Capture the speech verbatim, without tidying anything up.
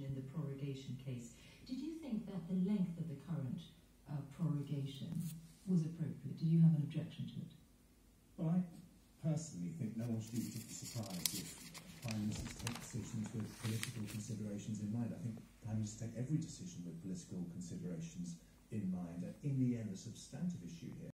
decision in the prorogation case. Did you think that the length of the current uh, prorogation was appropriate? Did you have an objection to it? Well, I personally think no one should be particularly surprised if Prime Ministers take decisions with political considerations in mind. I think Prime Ministers take every decision with political considerations in mind. And in the end, the substantive issue here